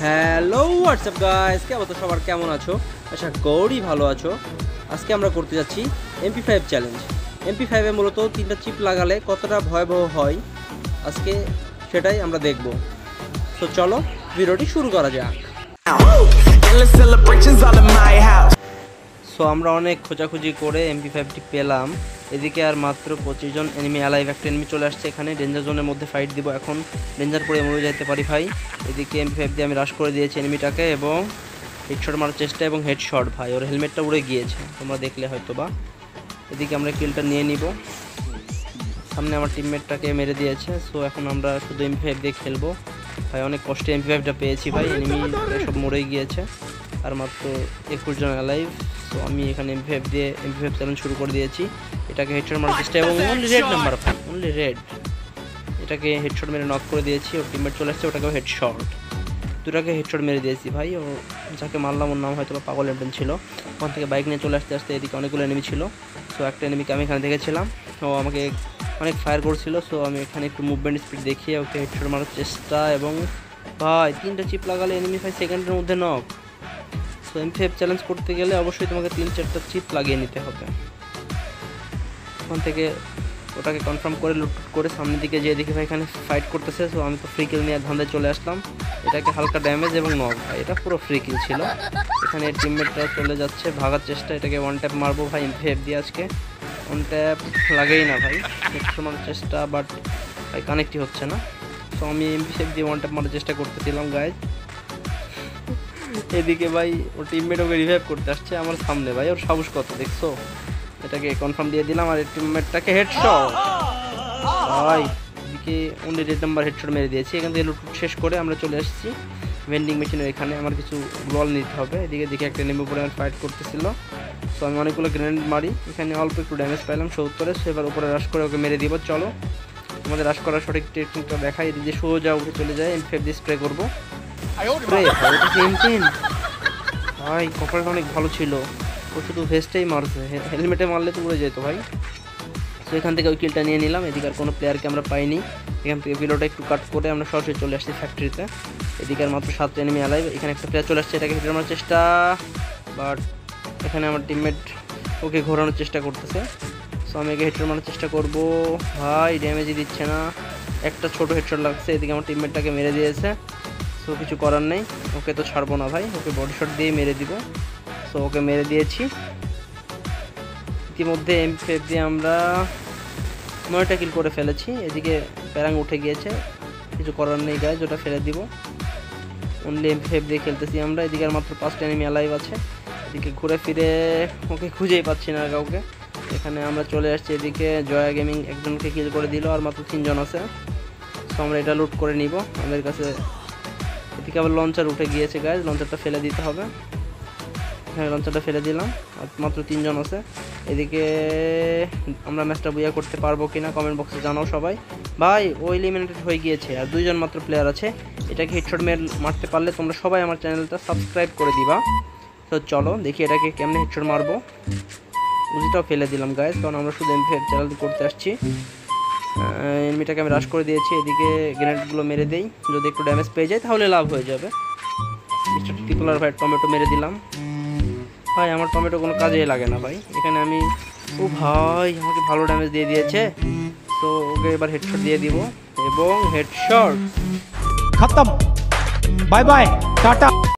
Hello WhatsApp guys, কে অবস্থা সবার, কেমন আছো? আশা করি ভালো আছো। আজকে আমরা করতে যাচ্ছি MP5 চ্যালেঞ্জ। MP5 এ মূলত 3টা চিপ লাগালে কতটা ভয়াবহ হয় আজকে সেটাই আমরা দেখব। তো চলো ভিডিওটি শুরু করা যাক। সো আমরা অনেক খোঁজাখুঁজি করে MP5টি পেলাম। এদিকে আর মাত্র 25 জন এনিমি অ্যালাইভ, একটা এনিমি চলে আসছে এখানে। ডেঞ্জার জোনের মধ্যে ফাইট দিব এখন, ডেঞ্জার পরে মরে যেতে পারি ভাই। এদিকে MP5 দিয়ে আমি রাশ করে দিয়েছি এনিমিটাকে এবং হেডশট মারার চেষ্টা এবং হেডশট ভাই, ওর হেলমেটটা উড়ে গিয়েছে, তোমরা দেখলে হয়তো বা। এদিকে আমরা কিলটা নিয়ে নিব, সামনে আমার টিমমেটটাকে মেরে দিয়েছে। সো এখন আমরা শুধু MP5 দিয়ে খেলবো ভাই। অনেক কষ্টে MP5টা পেয়েছি ভাই, এনিমি সব মরেই গিয়েছে, আর মাত্র 21 জন অ্যালাইভ। তো আমি এখানে MP5 চ্যালেঞ্জ শুরু করে দিয়েছি। এটাকে হেডশট মারার চেষ্টা এবং অনলি রেড নাম্বার ভাই, অনলি রেড। এটাকে হেডশট মেরে নক করে দিয়েছি, ওর টিমমেট চলে আসছে, ওটাকেও হেডশট, দুটাকে হেডশট মেরে দিয়েছি ভাই। ও যাকে মারলাম ওর নাম হয়তো পাগল এমন ছিল। ওখান থেকে বাইক নিয়ে চলে আসতে এদিকে অনেকগুলো এনিমি ছিল। সো একটা এনিমিকে আমি এখানে দেখেছিলাম, ও আমাকে অনেক ফায়ার করছিল। সো আমি এখানে একটু মুভমেন্ট স্পিড দেখিয়ে ওকে হেডশট মারার চেষ্টা এবং ভাই 3টা চিপ লাগালে এনিমি 5 সেকেন্ডের মধ্যে নক। সো MP5 চ্যালেঞ্জ করতে গেলে অবশ্যই তোমাকে 3-4টা চিপ লাগিয়ে নিতে হবে। ওখান থেকে ওটাকে কনফার্ম করে লুট করে সামনের দিকে যেয়ে দেখি ভাই এখানে ফাইট করতেছে। সো আমি তো ফ্রি কিল নিয়ে ধান্দায় চলে আসলাম। এটাকে হালকা ড্যামেজ এবং নক ভাই, এটা পুরো ফ্রি কিল ছিল। এখানে টিমমেটটা চলে যাচ্ছে ভাগার চেষ্টা, এটাকে ওয়ান ট্যাপ মারবো ভাই MP5 দিয়ে আজকে। ওয়ান ট্যাপ লাগেই না ভাই, একটু মারার চেষ্টা বাট ভাই কানেক্টই হচ্ছে না। সো আমি MP5 দিয়ে ওয়ান ট্যাপ মারার চেষ্টা করতেছিলাম গাইজ। এদিকে ভাই ওর টিমমেট ওকে রিভাইভ করতে আসছে আমার সামনে ভাই, ওর সাহস কত দেখছো। এটাকে কনফার্ম দিয়ে দিলাম আর টিমমেটটাকে হেডশট ভাই। এদিকে অনলি রেড নাম্বার হেডশট মেরে দিয়েছি। এখান থেকে লুট শেষ করে আমরা চলে এসেছি ভেন্ডিং মেশিনের এখানে, আমার কিছু গ্লোয়াল নিতে হবে। এদিকে দেখে একটা নেমে পড়ে আমার ফাইট করতেছিল। সো আমি অনেকগুলো গ্রেনেড মারি, এখানে অল্প একটু ড্যামেজ পাইলাম 70-এ। সো এবার উপরে রাশ করে ওকে মেরে দিব। চলো আমাদের রাশ করার সঠিক টেকনিকটা দেখাই। এদিকে সোজা উঠে চলে যায়, MP5 দিয়ে স্প্রে করবো। ভাই কপালটা অনেক ভালো ছিল, ও শুধু ভেস্টেই মারছে, হেলমেটে মারলে তো উড়ে যেত ভাই। তো এখান থেকে ওই কিলটা নিয়ে নিলাম। এদিকে আর কোনো প্লেয়ারকে আমরা পাইনি, এখান থেকে ভিডিওটা একটু কাট করে আমরা সরাসরি চলে আসছি ফ্যাক্টরিতে। এদিকে আর মাত্র 7টা এনিমি অ্যালাইভ, এখানে একটা প্লেয়ার চলে আসছে, এটাকে হিট মারার চেষ্টা বাট এখানে আমার টিমমেট ওকে ঘোরানোর চেষ্টা করতেছে। সো আমি একে হেডশট মারার চেষ্টা করবো ভাই, ড্যামেজই দিচ্ছে না, একটা ছোট হেডশট লাগছে। এদিকে আমার টিমমেটটাকে মেরে দিয়েছে। সো কিছু করার নেই, ওকে তো ছাড়বো না ভাই, ওকে বডি শট দিয়ে মেরে দিব। সো ওকে মেরে দিয়েছি। ইতিমধ্যে MP5 দিয়ে আমরা 9টা কিল করে ফেলেছি। এদিকে প্যারাং উঠে গিয়েছে, কিছু করার নেই গাইজ, ওটা ফেলে দিব। অনলি MP5 দিয়ে খেলতেছি আমরা। এদিকে আর মাত্র 5টা এনিমি অ্যালাইভ আছে। এদিকে ঘুরে ফিরে ওকে খুঁজেই পাচ্ছি না কাউকে। এখানে আমরা চলে আসছি, এদিকে জয়া গেমিং একজনকে কিল করে দিল, আর মাত্র 3 জন আছে। সো আমরা এটা লুট করে নিব আমাদের কাছে। এদিকে আবার লঞ্চার উঠে গিয়েছে গাইজ, লঞ্চারটা ফেলে দিতে হবে। হ্যাঁ লঞ্চারটা ফেলে দিলাম, আর মাত্র 3 জন আছে। এদিকে আমরা ম্যাচটা বুইয়া করতে পারবো কিনা কমেন্ট বক্সে জানাও সবাই। ভাই ও এলিমিনেটেড হয়ে গিয়েছে, আর 2 জন মাত্র প্লেয়ার আছে। এটাকে হেডশট মারতে পারলে তোমরা সবাই আমার চ্যানেলটা সাবস্ক্রাইব করে দিবা। তো চলো দেখি এটাকে কেমনে হেডশট মারবো। উজিটাও ফেলে দিলাম গাইজ, কারণ আমরা শুধু MP5 চ্যানেল করতে আসছি। এনিমিটাকে আমি রাশ করে দিয়েছি। এদিকে গ্রেনেডগুলো মেরে দেই, যদি একটু ড্যামেজ পেয়ে যায় তাহলে লাভ হয়ে যাবে। মিস্টার ত্রিপলার ভাই টমেটো মেরে দিলাম ভাই, আমার টমেটো কোনো কাজেই লাগে না ভাই। এখানে আমি ও ভাই আমাকে ভালো ড্যামেজ দিয়ে দিয়েছে। তো ওকে এবার হেডশট দিয়ে দিব এবং হেডশট খতম, বাই বাই, টাটা।